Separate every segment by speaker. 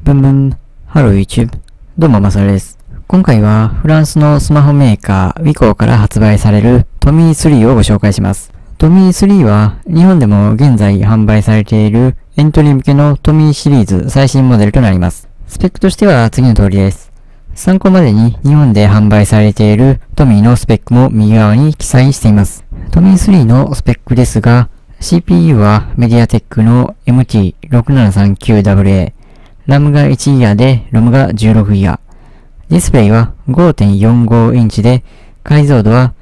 Speaker 1: ブンブン、ハロー YouTube。どうも、マサルです。今回はフランスのスマホメーカー、ウィコーから発売されるトミー3をご紹介します。トミー3は日本でも現在販売されているエントリー向けのトミーシリーズ最新モデルとなります。スペックとしては次の通りです。参考までに日本で販売されているトミーのスペックも右側に記載しています。トミー3のスペックですが、CPU はメディアテックの MT6739AA、RAM が1ギガで ROM が16ギガ。ディスプレイは 5.45 インチで、解像度は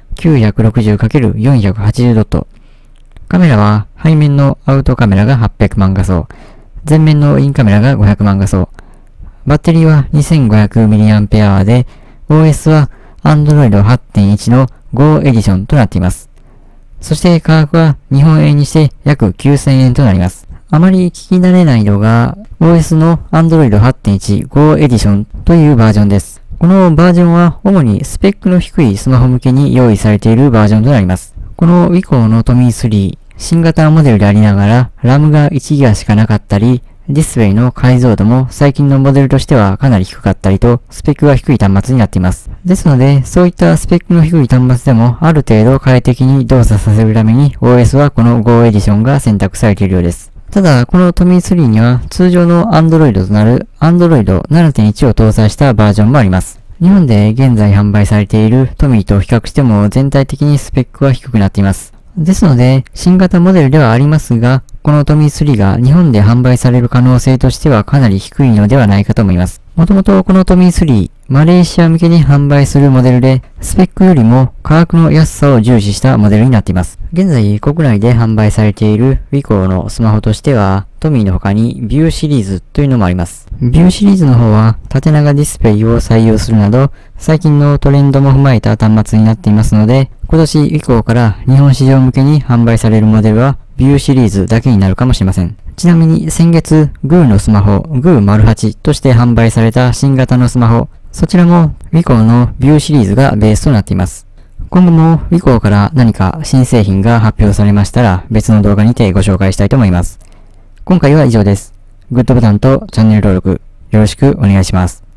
Speaker 1: 960×480 ドット。カメラは背面のアウトカメラが800万画素、前面のインカメラが500万画素。バッテリーは 2500mAh で、OS は Android 8.1 の Go エディションとなっています。そして価格は日本円にして約9000円となります。あまり聞き慣れないのが OS の Android 8.1 Go エディションというバージョンです。このバージョンは主にスペックの低いスマホ向けに用意されているバージョンとなります。この ウィコーのトミー3、新型モデルでありながら RAM が1ギガしかなかったり、ディスプレイの解像度も最近のモデルとしてはかなり低かったりと、スペックが低い端末になっています。ですので、そういったスペックの低い端末でもある程度快適に動作させるために OS はこの Go エディションが選択されているようです。ただ、このトミー3には通常の Android となる Android 7.1 を搭載したバージョンもあります。日本で現在販売されているトミーと比較しても全体的にスペックは低くなっています。ですので、新型モデルではありますが、このトミー3が日本で販売される可能性としてはかなり低いのではないかと思います。もともとこのトミー3、マレーシア向けに販売するモデルで、スペックよりも価格の安さを重視したモデルになっています。現在国内で販売されているウィコーのスマホとしては、トミーの他にビューシリーズというのもあります。ビューシリーズの方は縦長ディスプレイを採用するなど、最近のトレンドも踏まえた端末になっていますので、今年ウィコーから日本市場向けに販売されるモデルはビューシリーズだけになるかもしれません。ちなみに先月、グーのスマホ、グー �8 として販売された新型のスマホ、そちらもウィコーのビューシリーズがベースとなっています。今後もウィコーから何か新製品が発表されましたら別の動画にてご紹介したいと思います。今回は以上です。グッドボタンとチャンネル登録よろしくお願いします。